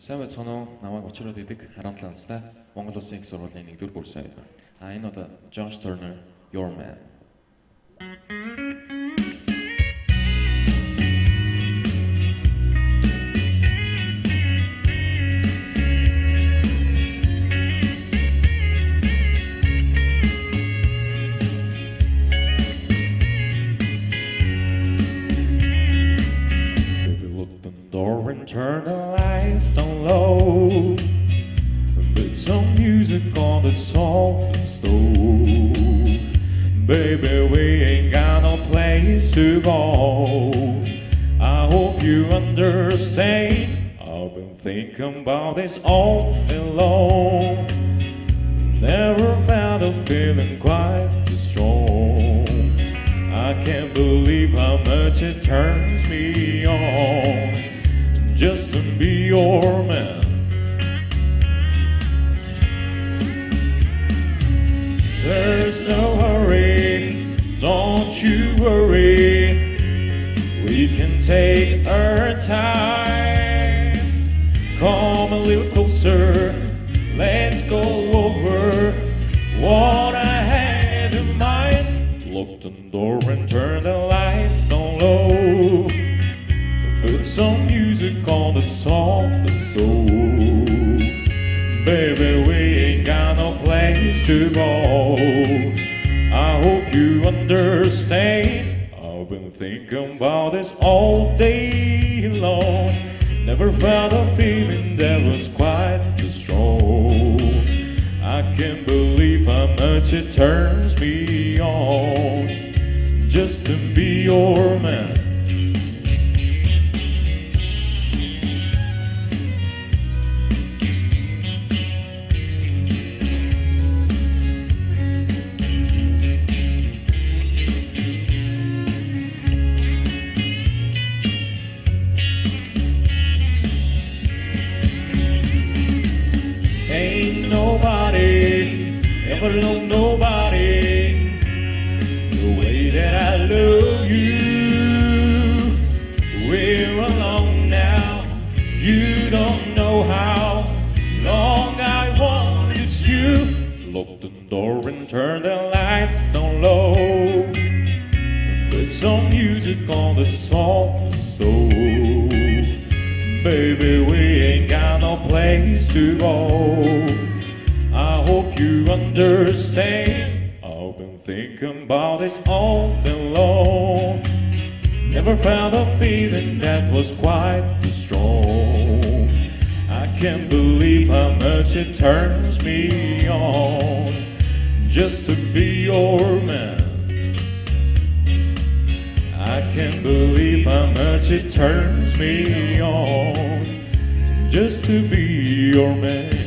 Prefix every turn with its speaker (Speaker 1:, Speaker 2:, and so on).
Speaker 1: Сайн байцгаана уу? Намайг Учраад идэг 17 настай Монгол Улсын их сургуулийн 1-р курс аяг. Энэ одоо Josh Turner, Your Man. And turn the lights down low, put some music on the soft and slow. Baby, we ain't got no place to go. I hope you understand. I've been thinking about this all day long. Never found a feeling quite this strong. I can't believe how much it turns me on just to be your man. There's no hurry, don't you worry. We can take our time. Come a little closer, let's go over what I had in mind. Lock the door and turn the lights down low. Put some music on the soft and slow. Baby, we ain't got no place to go. I hope you understand. I've been thinking about this all day long. Never felt a feeling that was quite this strong. I can't believe how much it turns me on just to be your man. Ain't nobody ever loved nobody the way that I love you. We're alone now, you don't know how long I wanted you. Lock the door and turn the lights down low. Put some music on the soft soul. Baby, we ain't got no place to go. I hope you understand. I've been thinking about this all day long. Never found a feeling that was quite this strong. I can't believe how much it turns me on just to be your man. I can't believe how much it turns me on just to be your man.